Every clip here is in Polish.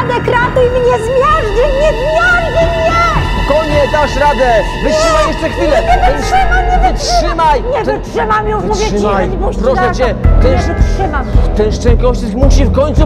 Radek, ratuj mnie, zmiażdży mnie! Spokojnie, dasz radę! Wytrzymaj jeszcze chwilę! Wytrzymaj! Nie wytrzymam już, mówię ci, Wytrzymaj! nie puść Proszę na cię! to. Nie wytrzymam. Ten szczękościsk musi w końcu...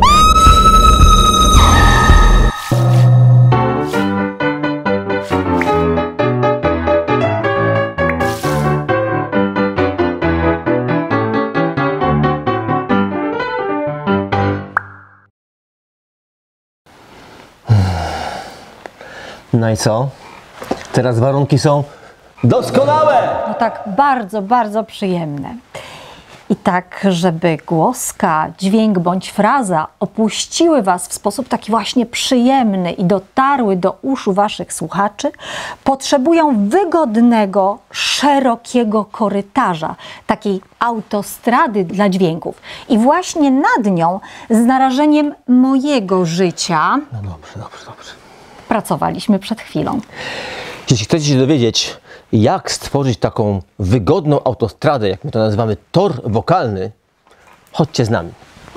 No i co? Teraz warunki są doskonałe! No tak, bardzo, bardzo przyjemne. I tak, żeby głoska, dźwięk bądź fraza opuściły Was w sposób taki właśnie przyjemny i dotarły do uszu Waszych słuchaczy, potrzebują wygodnego, szerokiego korytarza, takiej autostrady dla dźwięków. I właśnie nad nią, z narażeniem mojego życia, No dobrze. pracowaliśmy przed chwilą. Jeśli chcecie się dowiedzieć, jak stworzyć taką wygodną autostradę, jak my to nazywamy, tor wokalny, chodźcie z nami.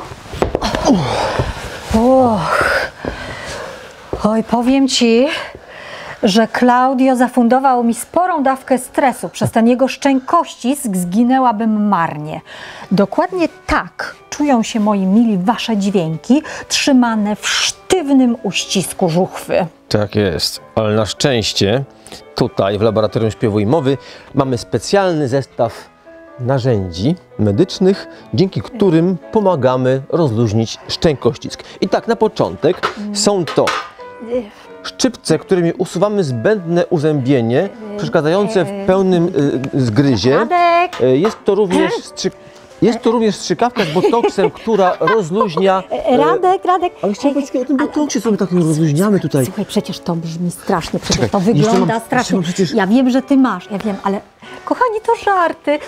Oj, powiem Ci, że Claudio zafundował mi sporą dawkę stresu. Przez ten jego szczękościsk zginęłabym marnie. Dokładnie tak czują się, moi mili, Wasze dźwięki trzymane w sztywnym uścisku żuchwy. Tak jest, ale na szczęście tutaj w Laboratorium Śpiewu i Mowy mamy specjalny zestaw narzędzi medycznych, dzięki którym pomagamy rozluźnić szczękościsk. I tak na początek są to szczypce, którymi usuwamy zbędne uzębienie przeszkadzające w pełnym zgryzie. Radek! Jest to również strzykawka z botoksem, która rozluźnia... Radek! Ale chciałem powiedzieć o tym botoksie, co my tak rozluźniamy tutaj. Słuchaj, przecież to brzmi strasznie, przecież Czekaj, to wygląda jeszcze strasznie. mam przecież... Ja wiem, że Ty masz, ja wiem, ale kochani, to żarty.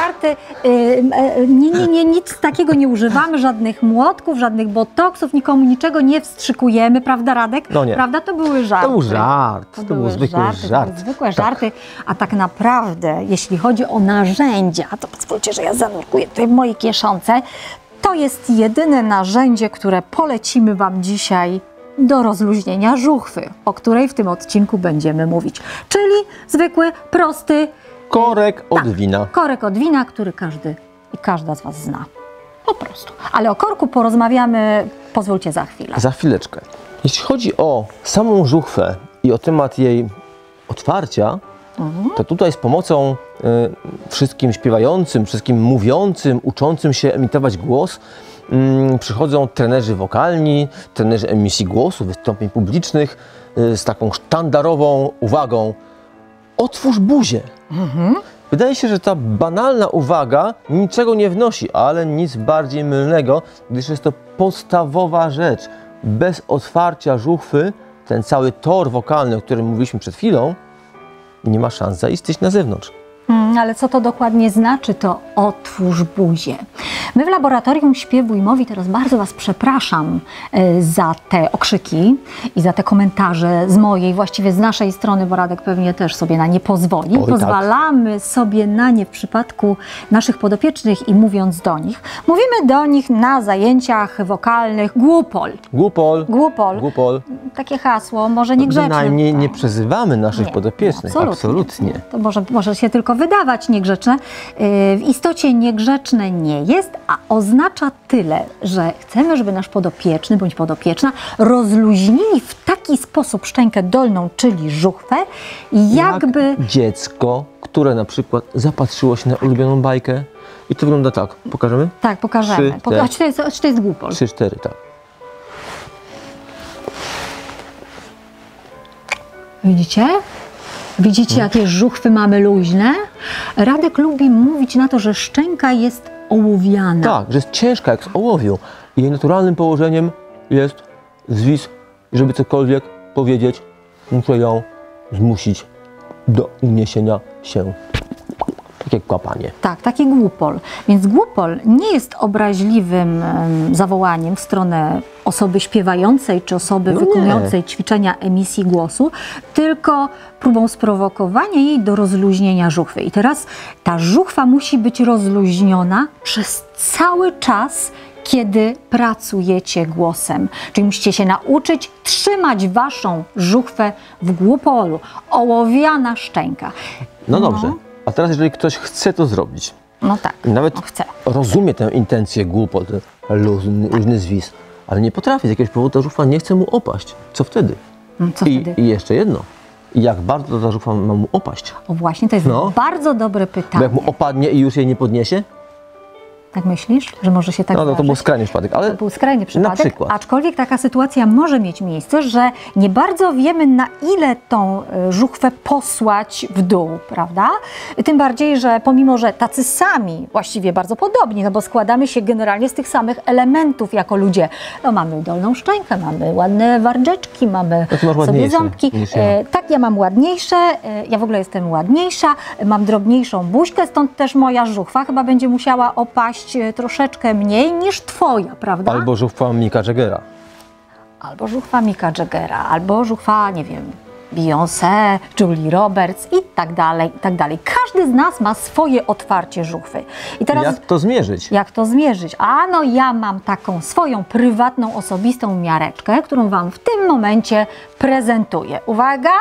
Nie, nic takiego nie używamy, żadnych młotków, żadnych botoksów, nikomu niczego nie wstrzykujemy, prawda, Radek? No nie. Prawda? To były żarty. To był żart, to był zwykły żart. To były zwykłe żarty, a tak naprawdę, jeśli chodzi o narzędzia, to pozwólcie, że ja zanurkuję tutaj w mojej kieszonce, to jest jedyne narzędzie, które polecimy Wam dzisiaj do rozluźnienia żuchwy, o której w tym odcinku będziemy mówić. Czyli zwykły, prosty korek od wina. Korek od wina, który każdy i każda z Was zna. Po prostu. Ale o korku porozmawiamy, pozwólcie, za chwilę. Za chwileczkę. Jeśli chodzi o samą żuchwę i o temat jej otwarcia, to tutaj z pomocą wszystkim śpiewającym, wszystkim mówiącym, uczącym się emitować głos przychodzą trenerzy wokalni, trenerzy emisji głosu, wystąpień publicznych z taką sztandarową uwagą: otwórz buzię. Wydaje się, że ta banalna uwaga niczego nie wnosi, ale nic bardziej mylnego, gdyż jest to podstawowa rzecz. Bez otwarcia żuchwy ten cały tor wokalny, o którym mówiliśmy przed chwilą, nie ma szans zaistnieć na zewnątrz. Ale co to dokładnie znaczy, to otwórz buzię? My w Laboratorium Śpiewu i Mowy teraz bardzo Was przepraszam za te okrzyki i za te komentarze z mojej, właściwie z naszej strony, bo Radek pewnie też sobie na nie pozwoli. Oj, pozwalamy sobie na nie w przypadku naszych podopiecznych i mówiąc do nich, mówimy do nich na zajęciach wokalnych głupol. Głupol. Takie hasło, może niegrzeczne. Bynajmniej nie przezywamy naszych podopiecznych. Absolutnie. To może się tylko wydawać niegrzeczne. W istocie niegrzeczne nie jest, a oznacza tyle, że chcemy, żeby nasz podopieczny bądź podopieczna rozluźnili w taki sposób szczękę dolną, czyli żuchwę, jakby... Jak dziecko, które na przykład zapatrzyło się na ulubioną bajkę i to wygląda tak. Pokażemy? Tak, pokażemy. Czy to jest głupol? 3-4, tak. Widzicie? Widzicie, jakie żuchwy mamy luźne? Radek lubi mówić na to, że szczęka jest ołowiana. Tak, że jest ciężka jak z ołowiu. I jej naturalnym położeniem jest zwis. Żeby cokolwiek powiedzieć, muszę ją zmusić do uniesienia się. Takie kłapanie. Tak, taki głupol. Więc głupol nie jest obraźliwym zawołaniem w stronę osoby śpiewającej czy osoby wykonującej ćwiczenia emisji głosu, tylko próbą sprowokowania jej do rozluźnienia żuchwy. I teraz ta żuchwa musi być rozluźniona przez cały czas, kiedy pracujecie głosem. Czyli musicie się nauczyć trzymać waszą żuchwę w głupolu. Ołowiana szczęka. No dobrze, a teraz jeżeli ktoś chce to zrobić, No tak, nawet chcę. rozumie tę intencję głupot, luźny zwis, ale nie potrafi, z jakiegoś powodu ta żuchwa nie chce mu opaść. Co wtedy? Co wtedy? I jeszcze jedno. Jak bardzo ta żuchwa ma mu opaść? O właśnie, to jest bardzo dobre Bo pytanie. jak mu opadnie i już jej nie podniesie? Tak myślisz, że może się tak No to był zdarzyć? skrajny przypadek, ale To był skrajny przypadek, na przykład. aczkolwiek taka sytuacja może mieć miejsce, że nie bardzo wiemy, na ile tą żuchwę posłać w dół, prawda? Tym bardziej, że pomimo, że tacy sami, właściwie bardzo podobni, no bo składamy się generalnie z tych samych elementów jako ludzie. No mamy dolną szczękę, mamy ładne warczeczki, mamy No ty masz sobie ładniejsze ząbki. niż ja. Tak, ja mam ładniejsze, ja w ogóle jestem ładniejsza, mam drobniejszą buźkę, stąd też moja żuchwa chyba będzie musiała opaść troszeczkę mniej niż twoja, prawda? albo żuchwa Micka Jaggera. Albo żuchwa Micka Jaggera, albo żuchwa, nie wiem, Beyoncé, Julie Roberts i tak dalej, i tak dalej. Każdy z nas ma swoje otwarcie żuchwy. I teraz Jak to zmierzyć? jak to zmierzyć? A no ja mam taką swoją prywatną, osobistą miareczkę, którą wam w tym momencie prezentuję. Uwaga!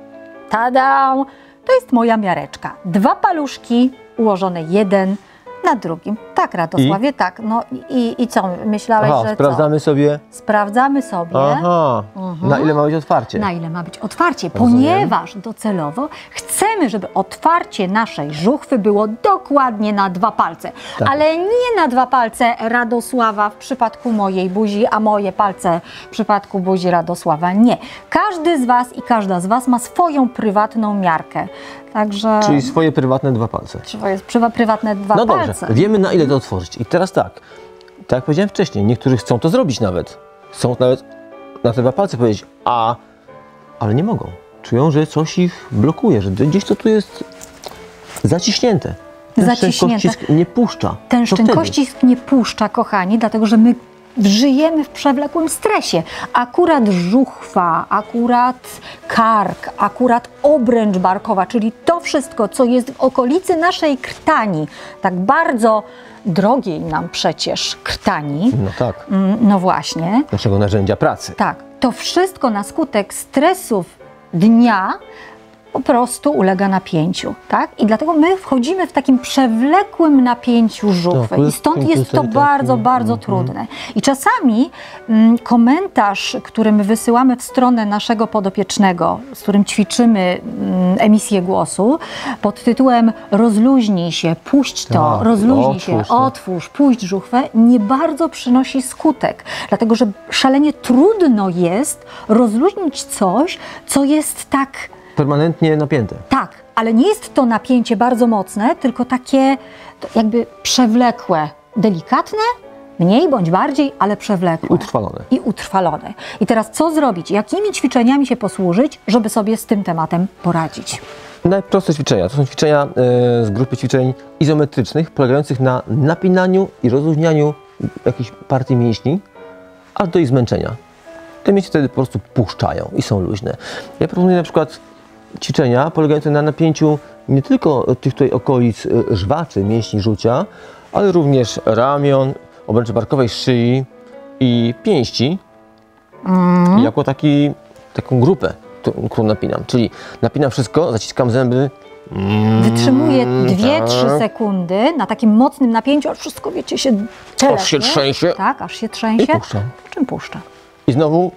Tada! To jest moja miareczka. 2 paluszki ułożone jeden na drugim. Tak, Radosławie, tak. No i co? Myślałeś, Aha, że sprawdzamy sobie. Sprawdzamy sobie. Aha, na ile ma być otwarcie? Na ile ma być otwarcie, Rozumiem. ponieważ docelowo chcemy, żeby otwarcie naszej żuchwy było dokładnie na 2 palce. Tak. Ale nie na 2 palce Radosława w przypadku mojej buzi, a moje palce w przypadku buzi Radosława. Nie. Każdy z was i każda z was ma swoją prywatną miarkę. Także Czyli swoje prywatne 2 palce. prywatne 2 No palce. dobrze, wiemy na ile to otworzyć. I teraz tak jak powiedziałem wcześniej, niektórzy chcą to zrobić nawet. Chcą nawet na te 2 palce powiedzieć ale nie mogą. Czują, że coś ich blokuje, że gdzieś to tu jest zaciśnięte. Ten Zaciśnięte. szczękościsk nie puszcza. Ten Co wtedy? szczękościsk nie puszcza, kochani, dlatego że my żyjemy w przewlekłym stresie. Akurat żuchwa, akurat kark, akurat obręcz barkowa, czyli to wszystko, co jest w okolicy naszej krtani, tak bardzo drogiej nam przecież krtani, No tak, no właśnie, naszego narzędzia pracy. tak, to wszystko na skutek stresów dnia po prostu ulega napięciu, tak? I dlatego my wchodzimy w takim przewlekłym napięciu żuchwy Tak, i stąd jest to tutaj bardzo, taki, bardzo trudne. I czasami komentarz, który my wysyłamy w stronę naszego podopiecznego, z którym ćwiczymy emisję głosu, pod tytułem rozluźnij się, puść to, Tak, rozluźnij się, otwórz się. otwórz, puść żuchwę, nie bardzo przynosi skutek. Dlatego, że szalenie trudno jest rozluźnić coś, co jest tak Permanentnie napięte. tak, ale nie jest to napięcie bardzo mocne, tylko takie jakby przewlekłe, delikatne, mniej bądź bardziej, ale przewlekłe. Utrwalone. I utrwalone. I teraz co zrobić? Jakimi ćwiczeniami się posłużyć, żeby sobie z tym tematem poradzić? Najprostsze ćwiczenia. To są ćwiczenia z grupy ćwiczeń izometrycznych, polegających na napinaniu i rozluźnianiu jakichś partii mięśni, aż do ich zmęczenia. Te mięśnie wtedy po prostu puszczają i są luźne. Ja proponuję na przykład ćwiczenia polegające na napięciu nie tylko tych tutaj okolic żwaczy, mięśni żucia, ale również ramion, obręczy barkowej, szyi i pięści jako taką grupę, którą napinam. Czyli napinam wszystko, zaciskam zęby. Wytrzymuję 2-3 tak. sekundy na takim mocnym napięciu, aż wszystko, wiecie, się telepie. Aż się trzęsie. Tak, aż się trzęsie. I puszczam. Po czym puszcza? I znowu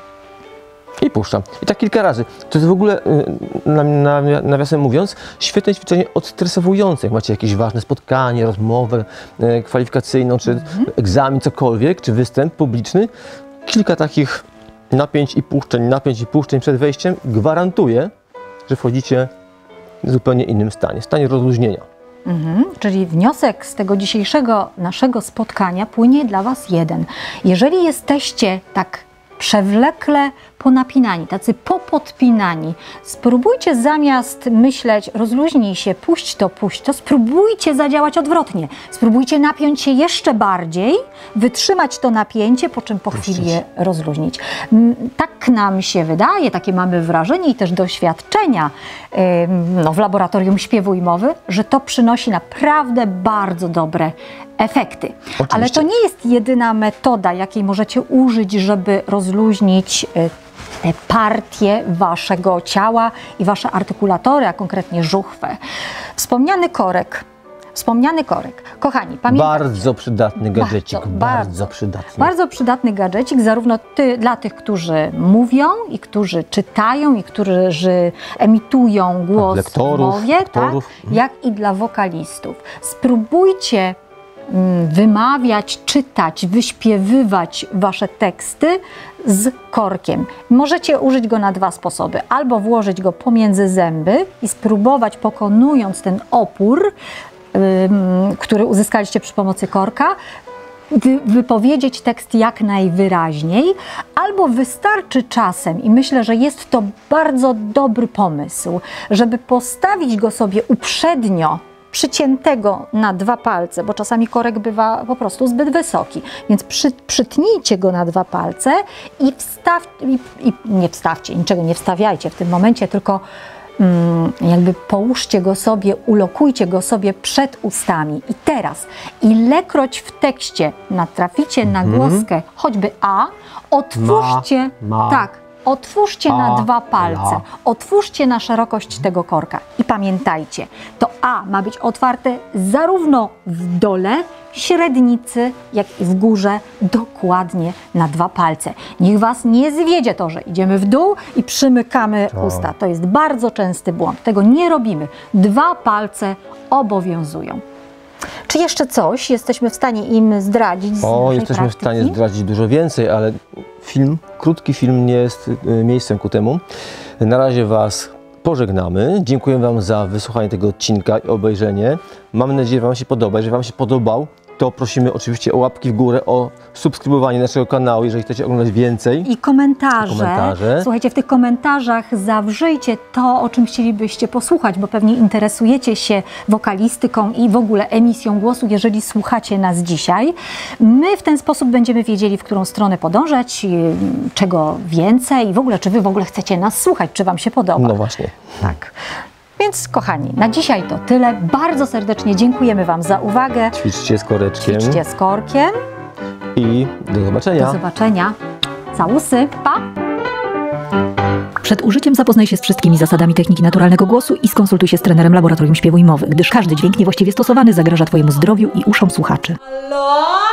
i puszczam. I tak kilka razy. To jest w ogóle, nawiasem mówiąc, świetne ćwiczenie odstresowujące. Jak macie jakieś ważne spotkanie, rozmowę kwalifikacyjną, czy egzamin, cokolwiek, czy występ publiczny. Kilka takich napięć i puszczeń przed wejściem gwarantuje, że wchodzicie w zupełnie innym stanie, stanie rozluźnienia. Czyli wniosek z tego dzisiejszego naszego spotkania płynie dla Was jeden. Jeżeli jesteście tak przewlekle ponapinani, tacy popodpinani. Spróbujcie zamiast myśleć, rozluźnij się, puść to, spróbujcie zadziałać odwrotnie. Spróbujcie napiąć się jeszcze bardziej, wytrzymać to napięcie, po czym po chwili je rozluźnić. Tak nam się wydaje, takie mamy wrażenie i też doświadczenia w laboratorium śpiewu i mowy, że to przynosi naprawdę bardzo dobre efekty. Oczywiście. Ale to nie jest jedyna metoda, jakiej możecie użyć, żeby rozluźnić partię waszego ciała i wasze artykulatory, a konkretnie żuchwę. Wspomniany korek. Kochani, pamiętajcie. Bardzo przydatny gadżecik, bardzo przydatny. Bardzo przydatny gadżecik, zarówno dla tych, którzy mówią i którzy czytają i którzy emitują głos w mowie, tak, jak i dla wokalistów. Spróbujcie wymawiać, czytać, wyśpiewywać wasze teksty z korkiem. Możecie użyć go na dwa sposoby. Albo włożyć go pomiędzy zęby i spróbować, pokonując ten opór, który uzyskaliście przy pomocy korka, wypowiedzieć tekst jak najwyraźniej, albo wystarczy czasem, i myślę, że jest to bardzo dobry pomysł, żeby postawić go sobie uprzednio, przyciętego na dwa palce, bo czasami korek bywa po prostu zbyt wysoki, więc przytnijcie go na dwa palce i nie wstawcie, niczego nie wstawiajcie w tym momencie, tylko jakby połóżcie go sobie, ulokujcie go sobie przed ustami. I teraz, ilekroć w tekście natraficie na głoskę, choćby A, otwórzcie, otwórzcie na dwa palce, otwórzcie na szerokość tego korka i pamiętajcie, to A ma być otwarte zarówno w dole średnicy, jak i w górze, dokładnie na dwa palce. Niech was nie zwiedzie to, że idziemy w dół i przymykamy usta. To jest bardzo częsty błąd. Tego nie robimy. Dwa palce obowiązują. Czy jeszcze coś jesteśmy w stanie im zdradzić z naszej jesteśmy praktyki? w stanie zdradzić dużo więcej, ale krótki film nie jest miejscem ku temu. Na razie was pożegnamy. Dziękuję wam za wysłuchanie tego odcinka i obejrzenie. Mam nadzieję, że wam się podoba. Jeżeli wam się podobał, to prosimy oczywiście o łapki w górę, o subskrybowanie naszego kanału, jeżeli chcecie oglądać więcej. I komentarze. Słuchajcie, w tych komentarzach zawrzyjcie to, o czym chcielibyście posłuchać, bo pewnie interesujecie się wokalistyką i w ogóle emisją głosu, jeżeli słuchacie nas dzisiaj. My w ten sposób będziemy wiedzieli, w którą stronę podążać, czego więcej i w ogóle, czy wy w ogóle chcecie nas słuchać, czy wam się podoba. No właśnie. Tak. Więc kochani, na dzisiaj to tyle. Bardzo serdecznie dziękujemy wam za uwagę. Ćwiczcie z koreczkiem. Ćwiczcie z korkiem. I do zobaczenia. Do zobaczenia. Całusy. Pa! Przed użyciem zapoznaj się z wszystkimi zasadami techniki naturalnego głosu i skonsultuj się z trenerem Laboratorium Śpiewu i Mowy, gdyż każdy dźwięk niewłaściwie stosowany zagraża twojemu zdrowiu i uszom słuchaczy. Halo?